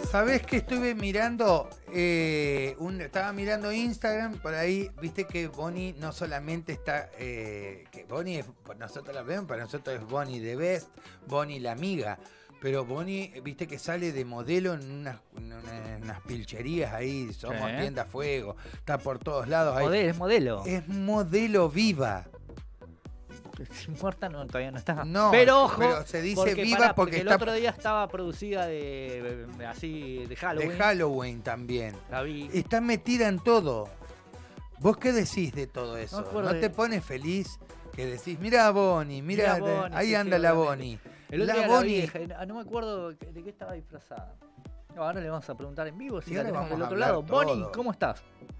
¿Sabés que estuve mirando? Estaba mirando Instagram, por ahí, viste que Bonnie no solamente está... que Bonnie, nosotros la vemos, para nosotros es Bonnie the Best, Bonnie la amiga. Pero Bonnie, viste que sale de modelo en unas pilcherías ahí, somos tienda a fuego, está por todos lados. Ahí. Es modelo. Es modelo viva. Muerta no, todavía no está. No, pero ojo, pero se dice viva porque el está... otro día estaba producida así de Halloween. De Halloween también. La vi. Está metida en todo. ¿Vos qué decís de todo eso? ¿No te pones feliz que decís, mirá a Bonnie, mirá Bonnie, ahí anda la Bonnie? El otro día Bonnie, no me acuerdo de qué estaba disfrazada. No, ahora le vamos a preguntar en vivo si la tenemos del otro lado. Todo. Bonnie, ¿cómo estás?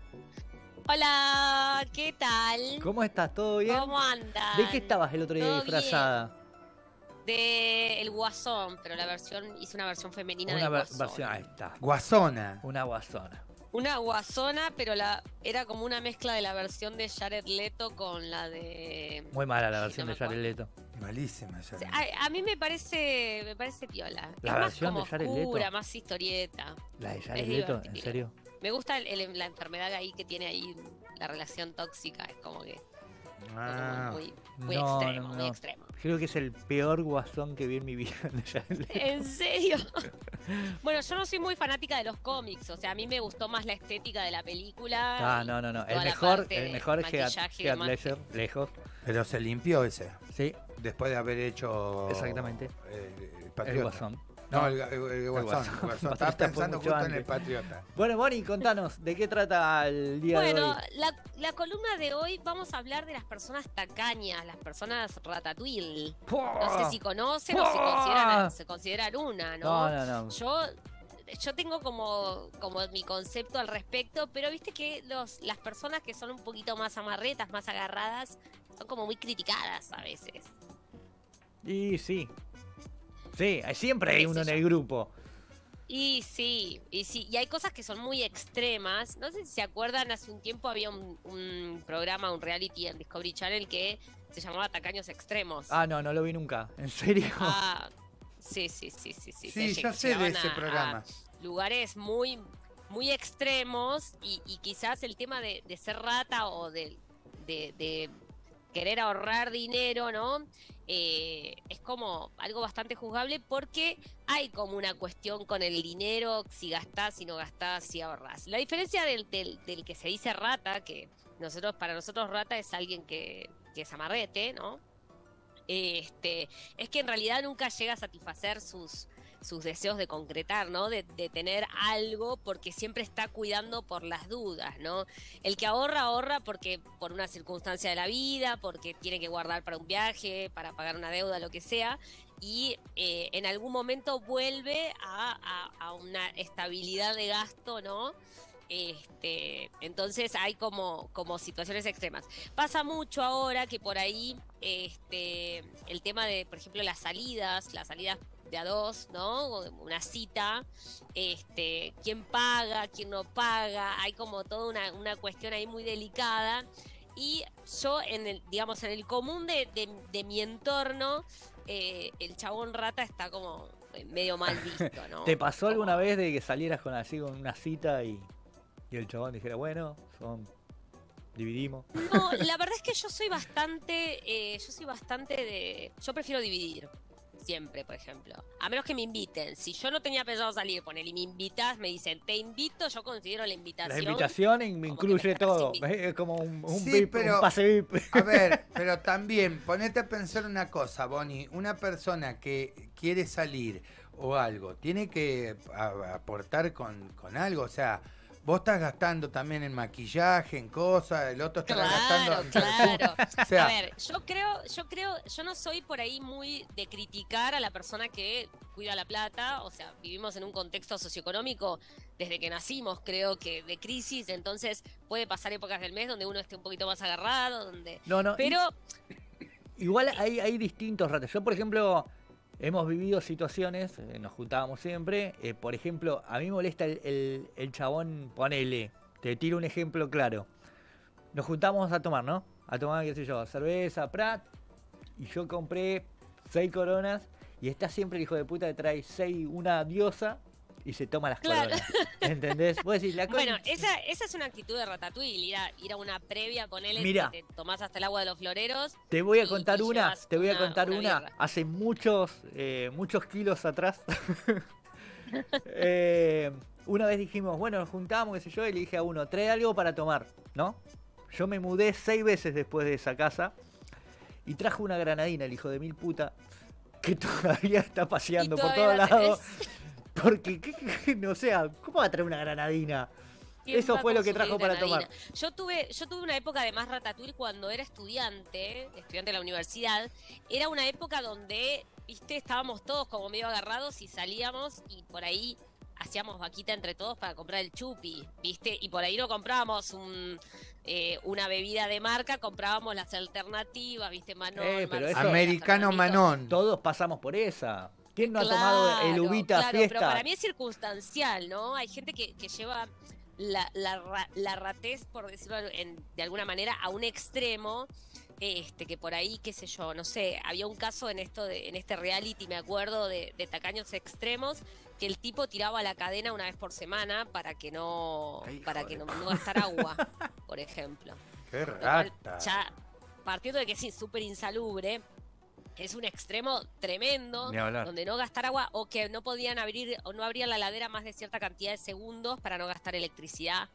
Hola, ¿qué tal? ¿Cómo estás? ¿Todo bien? ¿Cómo andas? ¿De qué estabas el otro día disfrazada? De El Guasón, pero hice una versión femenina del Guasón. Ahí está. Guasona. Una guasona. Una guasona, pero era como una mezcla de la versión de Jared Leto con la de... Muy mala la versión de Jared Leto. Malísima Jared Leto. A mí me parece piola. La es versión más como de Jared oscura, Leto. más historieta. ¿La de Jared Leto? ¿En serio? Me gusta la enfermedad ahí que tiene ahí, la relación tóxica, es como que... Muy extremo, muy extremo. Creo que es el peor guasón que vi en mi vida. ¿En serio? Bueno, yo no soy muy fanática de los cómics, o sea, a mí me gustó más la estética de la película. No. El mejor es Heath Ledger, lejos. Pero se limpió ese. Sí. Después de haber hecho... Exactamente. El Guasón. No, el Guasón. Estaba pensando justo en el Patriota. Bueno, Bonnie, contanos, ¿de qué trata el día de hoy? Bueno, la columna de hoy vamos a hablar de las personas tacañas, las personas ratatouille. No sé si conocen o si se consideran una, ¿no? No. Yo tengo como mi concepto al respecto, pero viste que las personas que son un poquito más amarretas, más agarradas, son como muy criticadas a veces. Y sí. Sí, siempre hay uno en el grupo. Y sí, y hay cosas que son muy extremas. No sé si se acuerdan, hace un tiempo había un programa, un reality en Discovery Channel que se llamaba Tacaños Extremos. No lo vi nunca. ¿En serio? Sí. Sí, yo sé de ese programa. Lugares muy, muy extremos y quizás el tema de ser rata o de querer ahorrar dinero, ¿no? Es como algo bastante juzgable porque hay como una cuestión con el dinero, si gastás, si no gastás, si ahorrás. La diferencia del que se dice rata, que para nosotros rata es alguien que es amarrete, ¿no? Es que en realidad nunca llega a satisfacer sus deseos de concretar, ¿no? De tener algo porque siempre está cuidando por las dudas, ¿no? El que ahorra porque por una circunstancia de la vida, porque tiene que guardar para un viaje, para pagar una deuda, lo que sea, y en algún momento vuelve a una estabilidad de gasto, ¿no? Entonces hay como situaciones extremas. Pasa mucho ahora que por ahí el tema de, por ejemplo, las salidas de a dos, ¿no? Una cita, quién paga, quién no paga, hay como toda una cuestión ahí muy delicada. Y yo en el común de mi entorno, el chabón rata está como medio mal visto, ¿no? ¿Te pasó alguna vez de que salieras con una cita y el chabón dijera, bueno, dividimos? No, la verdad es que yo soy bastante yo prefiero dividir. Siempre, por ejemplo. A menos que me inviten. Si yo no tenía pensado salir, y me invitas, me dicen, te invito, yo considero la invitación. La invitación me incluye todo. Es como un pase VIP. A ver, pero también, ponete a pensar una cosa, Bonnie. Una persona que quiere salir o algo, tiene que aportar con algo, o sea... Vos estás gastando también en maquillaje, en cosas, el otro está gastando en Claro. O sea, a ver, yo no soy por ahí muy de criticar a la persona que cuida la plata, o sea, vivimos en un contexto socioeconómico desde que nacimos, creo que de crisis, entonces puede pasar épocas del mes donde uno esté un poquito más agarrado, donde... No, pero... Igual hay distintos ratos. Yo, por ejemplo... Hemos vivido situaciones, nos juntábamos siempre, por ejemplo, a mí me molesta el chabón, ponele, te tiro un ejemplo claro. Nos juntamos a tomar, ¿no? A tomar, qué sé yo, cerveza, Prat, y yo compré 6 coronas, y está siempre el hijo de puta que trae una diosa, y se toma las Claro. coronas. ¿Entendés? Vos decís, la Bueno, esa es una actitud de Ratatouille, ir a una previa, ponele, Mira. que te tomás hasta el agua de los floreros. Te voy a y contar llevas te voy a una contar una. birra. Hace muchos kilos atrás. Una vez dijimos, bueno, nos juntamos, qué sé yo, y le dije a uno, trae algo para tomar, ¿no? Yo me mudé 6 veces después de esa casa y trajo una granadina, el hijo de mil puta, que todavía está paseando Y por todavía todos la lados. tenés. Porque, no sé, ¿cómo va a traer una granadina? ¿Quién Eso va a fue lo que consumir trajo para granadina? tomar. Yo tuve una época de más Ratatouille cuando era estudiante de la universidad. Era una época donde, viste, estábamos todos como medio agarrados y salíamos y por ahí hacíamos vaquita entre todos para comprar el chupi, viste, y por ahí no comprábamos una bebida de marca, comprábamos las alternativas, viste, Manón, pero eso- Americano Fernandito. Manón. Todos pasamos por esa. ¿Quién no ha tomado el Uvita claro, Fiesta? pero para mí es circunstancial, ¿no? Hay gente que lleva la ratez, por decirlo de alguna manera, a un extremo, que por ahí, qué sé yo, no sé, había un caso en este reality, me acuerdo, de tacaños extremos, que el tipo tiraba la cadena una vez por semana para que no gastar agua, por ejemplo. Qué Lo cual, rata. ya, partiendo de que sí, súper insalubre, es un extremo tremendo, Ni hablar. donde no gastar agua o que no podían abrir o no abrían la heladera más de cierta cantidad de segundos para no gastar electricidad.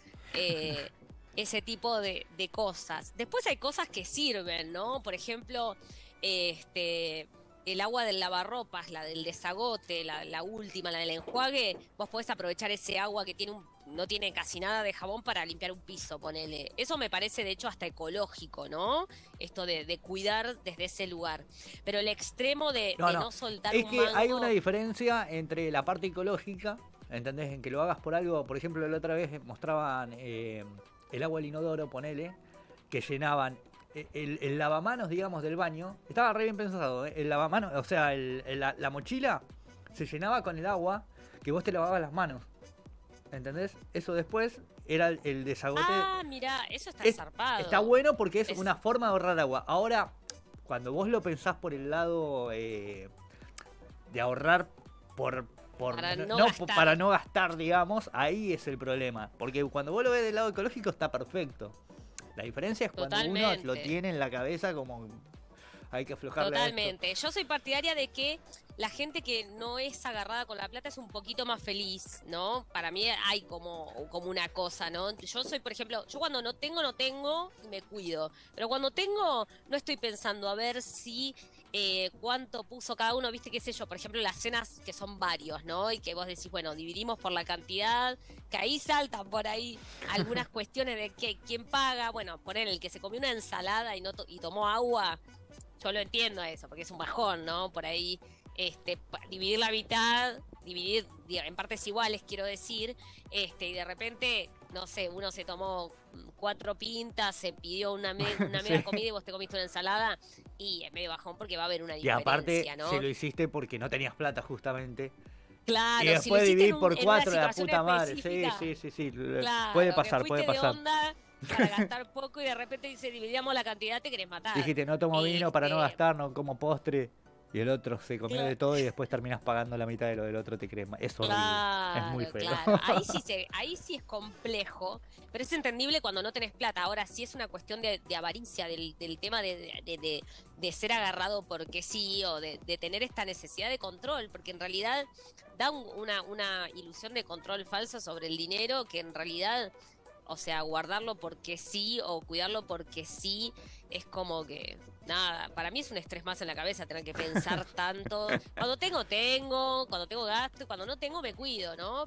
Ese tipo de cosas. Después hay cosas que sirven, ¿no? Por ejemplo, el agua del lavarropas, la del desagote, la última, la del enjuague, vos podés aprovechar ese agua que no tiene casi nada de jabón para limpiar un piso, ponele. Eso me parece, de hecho, hasta ecológico, ¿no? Esto de cuidar desde ese lugar. Pero el extremo de no soltar es un que mango... hay una diferencia entre la parte ecológica, ¿entendés? En que lo hagas por algo. Por ejemplo, la otra vez mostraban el agua del inodoro, ponele, que llenaban el lavamanos, digamos, del baño. Estaba re bien pensado, ¿eh? El lavamanos, o sea, la mochila se llenaba con el agua que vos te lavabas las manos. ¿Entendés? Eso después era el desagote. Ah, mirá, eso está zarpado. Está bueno porque es una forma de ahorrar agua. Ahora, cuando vos lo pensás por el lado de ahorrar para no gastar, digamos, ahí es el problema. Porque cuando vos lo ves del lado ecológico está perfecto. La diferencia es cuando uno lo tiene en la cabeza como hay que aflojarle a esto. Totalmente. Yo soy partidaria de que la gente que no es agarrada con la plata es un poquito más feliz, ¿no? Para mí hay como una cosa, ¿no? Yo soy, por ejemplo, yo cuando no tengo y me cuido. Pero cuando tengo, no estoy pensando a ver si cuánto puso cada uno, viste, qué sé yo, por ejemplo, las cenas que son varios, ¿no? Y que vos decís, bueno, dividimos por la cantidad, que ahí saltan por ahí algunas cuestiones de quién paga. Bueno, poner el que se comió una ensalada y tomó agua, yo lo entiendo eso, porque es un bajón, ¿no? Por ahí, dividir la mitad, dividir en partes iguales, quiero decir, y de repente, no sé, uno se tomó 4 pintas, se pidió una media comida y vos te comiste una ensalada, y es medio bajón porque va a haber una diferencia, Y aparte, ¿no? si lo hiciste porque no tenías plata, justamente. Claro, Y después si dividir por en 4 una la puta madre. situación Sí. claro, Puede que pasar, fuiste puede de pasar. onda para gastar poco y de repente dice dividamos la cantidad, te querés matar. Dijiste, no tomo vino para no gastar, no como postre. Y el otro se comió de todo y después terminas pagando la mitad de lo del otro, te crees. Es horrible. Es muy feo. Claro. Ahí sí es complejo, pero es entendible cuando no tenés plata. Ahora sí es una cuestión de avaricia, del tema de ser agarrado porque sí, o de tener esta necesidad de control, porque en realidad da una ilusión de control falso sobre el dinero que en realidad, o sea, guardarlo porque sí o cuidarlo porque sí, es como que, nada, para mí es un estrés más en la cabeza tener que pensar tanto. Cuando tengo, cuando tengo gasto, cuando no tengo me cuido, ¿no?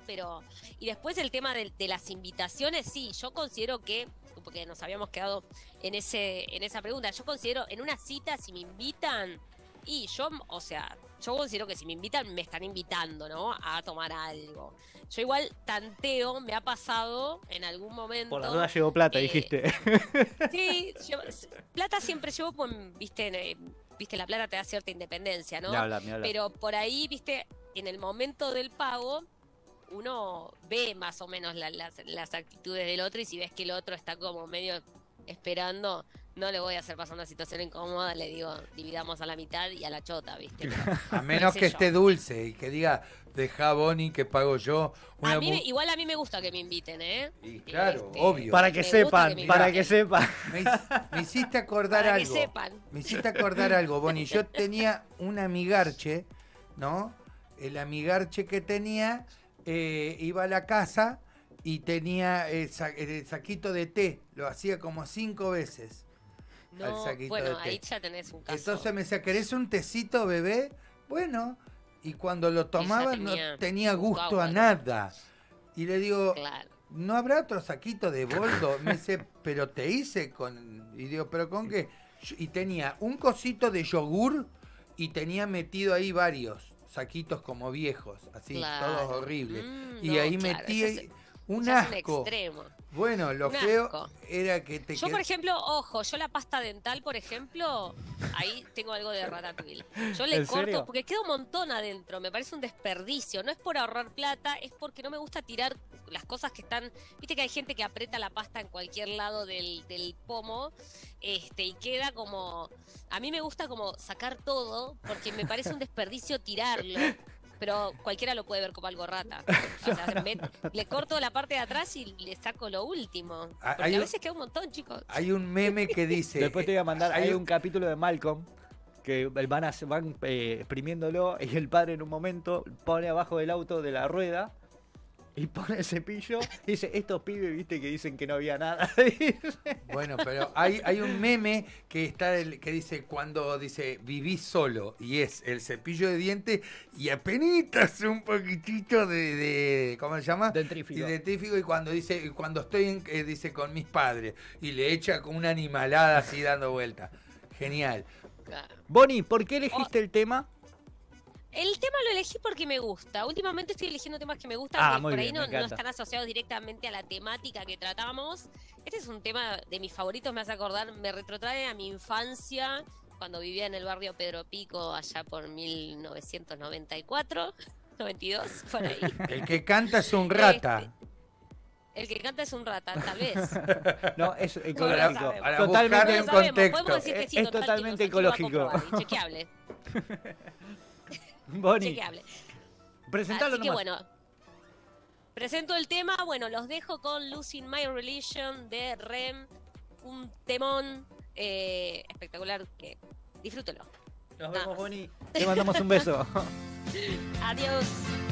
Y después el tema de las invitaciones, sí, yo considero que, porque nos habíamos quedado en esa pregunta, yo considero, en una cita, si me invitan, y yo, o sea, yo considero que si me invitan, me están invitando, ¿no? A tomar algo. Yo igual tanteo, me ha pasado en algún momento. Por la duda llevo plata, dijiste. Sí, plata siempre llevo, pues, viste, la plata te da cierta independencia, ¿no? Ni hablar. Pero por ahí, viste, en el momento del pago, uno ve más o menos las actitudes del otro, y si ves que el otro está como medio esperando, no le voy a hacer pasar una situación incómoda, le digo, dividamos a la mitad y a la chota, ¿viste? A menos qué que sé yo. esté dulce y que diga, deja Bonnie que pago yo. A mí, igual a mí me gusta que me inviten, ¿eh? Y claro, Este, obvio. Para que Me gusta sepan, que me para inviten. que sepan. Me hiciste acordar Para que algo. sepan. Me hiciste acordar algo, Bonnie. Yo tenía un amigarche, ¿no? El amigarche que tenía, iba a la casa y tenía el saquito de té. Lo hacía como 5 veces. Al No, saquito bueno, de té. ahí ya tenés un caso. Entonces me decía, ¿querés un tecito, bebé? Bueno, y cuando lo tomaba tenía no tenía gusto agua, a ¿no? nada. Y le digo, Claro. ¿no habrá otro saquito de boldo? Me dice, pero te hice con... Y digo, ¿pero con qué? Y tenía un cosito de yogur y tenía metido ahí varios saquitos como viejos, así, Claro. todos horribles. Y No, ahí claro, metí eso es- un ya es un asco. extremo. Bueno, lo Un feo asco. era que te Yo, por qued- ejemplo, ojo, yo la pasta dental, por ejemplo, ahí tengo algo de ratatouille. Yo le ¿En corto, serio? porque queda un montón adentro, me parece un desperdicio. No es por ahorrar plata, es porque no me gusta tirar las cosas que están... Viste que hay gente que aprieta la pasta en cualquier lado del pomo, y queda como... A mí me gusta como sacar todo, porque me parece un desperdicio tirarlo. Pero cualquiera lo puede ver como algo rata. O sea, le corto la parte de atrás y le saco lo último. Ah, Porque hay a un- veces queda un montón, chicos. Hay un meme que dice... Después te voy a mandar, hay hay un capítulo de Malcolm que van exprimiéndolo y el padre en un momento pone abajo del auto de la rueda y pone el cepillo y dice, estos pibes, viste, que dicen que no había nada. Bueno, pero hay un meme que está que dice cuando dice vivís solo y es el cepillo de dientes y apenitas un poquitito de ¿cómo se llama? Dentrífico. Y dentrífico, y cuando dice cuando estoy dice con mis padres y le echa como una animalada así dando vuelta. Genial. Claro. Bonnie, ¿por qué elegiste el tema? El tema lo elegí porque me gusta. Últimamente estoy eligiendo temas que me gustan, Ah, que muy por ahí bien, me no encanta. están asociados directamente a la temática que tratamos. Este es un tema de mis favoritos, me hace acordar, me retrotrae a mi infancia, cuando vivía en el barrio Pedro Pico, allá por 1994, 92, por ahí. El que canta es un rata. El que canta es un rata, tal vez. No, es No lo ecológico. sabemos. Para Totalmente, buscarle No un lo sabemos, contexto. podemos decir que sí, Es total, totalmente chicos, aquí lo va a ecológico. comprobar, Chequeable, Bonnie, chequeable. presentalo Así que nomás. bueno, presento el tema. Bueno, los dejo con Losing My Religion de Rem. Un temón espectacular que disfrútelo. Nos nada vemos, más. Bonnie. Te mandamos un beso. Adiós.